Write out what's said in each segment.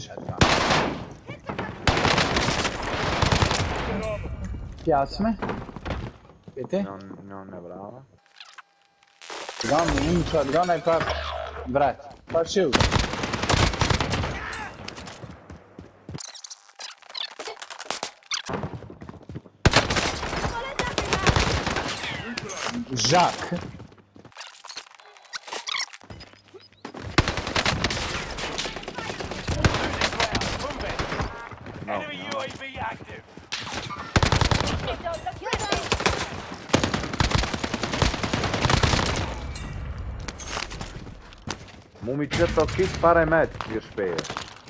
Pjasme? Vete? Non ne brava. Un shotgun ai par. Brat, par shield. Jacques. Enemy UAV active. Moet me je toch iets para met hier spelen?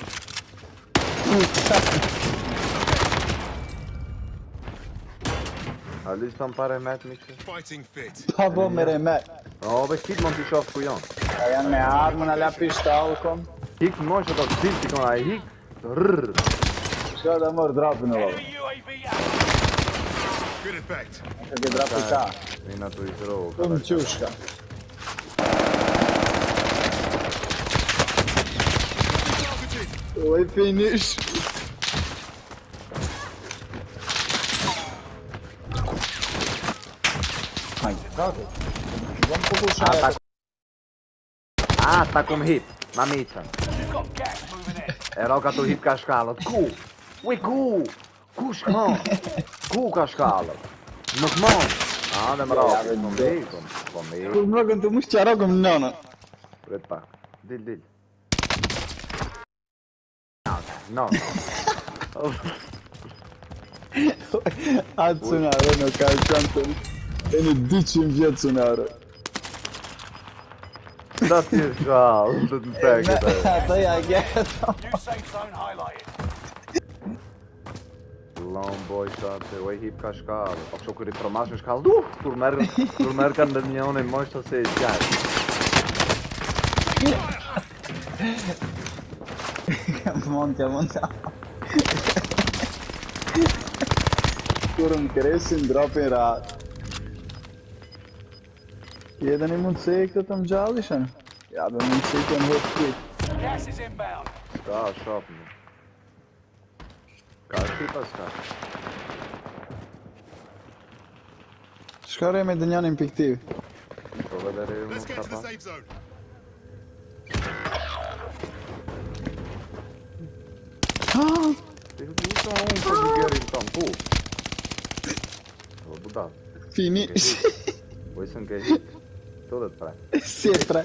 Ali sam para met miče? Fighting fit. Pa bomber me. Ove hit man ti shoh kujon. A janë me armën a la pistallkon. Hik moj që do të dilti kon ai hik. Rrr. Shka da mor drapin o valla. Enemy UAV active. Good effect. Që ke drapi ka. Vina tu i zrou. Të më qushka. Oj finish. Hajde, bravo. Vamos pokušati. Ta kom hit. Ma miqen. You've got gas moving in. E roka tu hit ka shkallët. Ku? Ui ku? Ku shkon? Ku ka shkallët? Nuk mon. Dhe më roki. Po mi. Kur më rogën të mush që rogëm në nëna. Pret pak. Dil. No. Atë cunare në ka qantën. E në 200 vjetë cunare. Da ti e shkallë. Të të teke të. Ata ja gjetë. New safe zone highlighted. Long boy shate, oj hip ka shkallë. Po kështu kur i promash në shkallë. Kur merë ka ndër njone moshtë se i zgjajtë. Monta. Kur më kresin dropin ratë. Edhe një mundëse e këtë të më gjallishën? Ja, be mundëse e këtë më hëtë kit. Gas is inbound. Ska, shop më. Ka shipa s'ka. Shkare me dënjanin piktiv. Po vede rejë Let's më get to the t'apa. safe zone. Ti hëtë unë për një gjerin tonë, pu. Po budat. Finish. Po isën ke hit. Tu dhe të pre. Sjetra.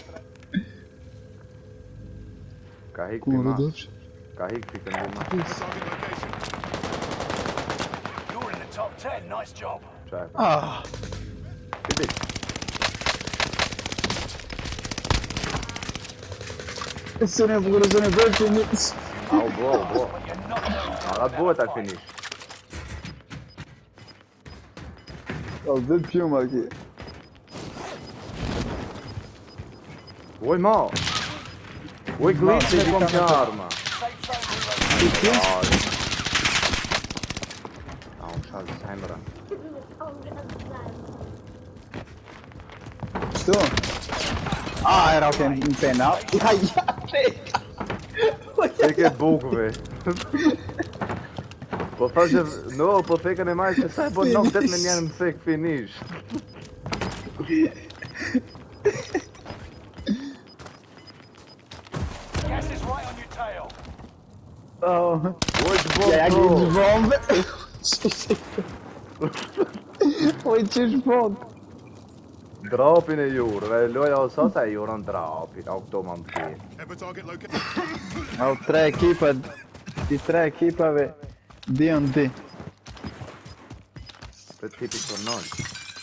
Ka hik Ku më pima. rëdofsh? Ka hik pikën dhe ma. Target location. You're in the top 10. Nice job. Qaj. Ah, Ti di. se ne përë se ne bërë finish. Au, bo. But you're not moving. Arat buhet a finish. O, dhe pjuma ki. Oj ma. Oj glitch e kom që arma. Safe zone reloaded. Unë shalë s'hemra. Shtu? Era ok në pena. Ja, pena. Te ke bukve. Po thashe, no, po thekën e majë që saj po nuk det me njerë më thek finish. Gas is right on your tail. Oh. Oj të bukve. Ja, gjë bombe. Oj, qësh bombe. Drapin e jurë, loja o sasa e jurën drapin, au këto më më të Ever target location. Au, 3 ekipa, di 3 ekipave, D&D. Për tipi të nëllë.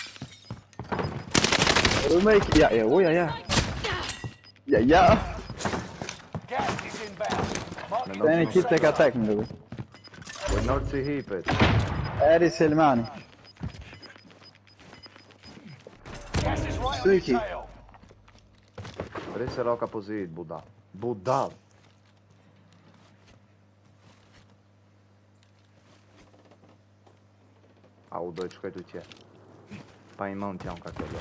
Remake, ja, ja. Ja. Gas is inbound. Mark Me it. Të një kit tek atak më duke. Po nëllë si hipet. Eri Selmani. Gas is right on Sneaky. your tail. Rej se roka pozit, budal. Budal. Au, doj të shkoj të qetë. Pa i mund t'jam ka këtë.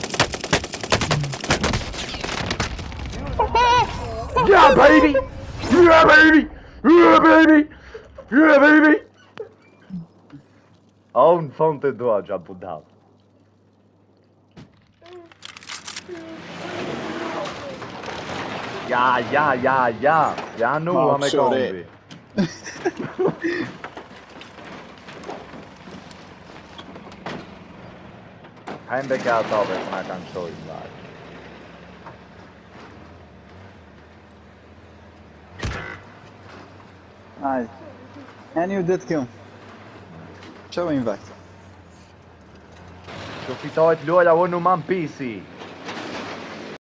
Yeah, baby! Yeah, baby! Yeah, baby! Yeah, baby! Ho un fonte d'uovo già buttato. Ja, nu Ma har vi också det. kombi. Kein Bäcker da, wenn man kann schon sagen. Nice. And you did kill. Show him back. Zo fiet uit, Lloyd, I want no man PC.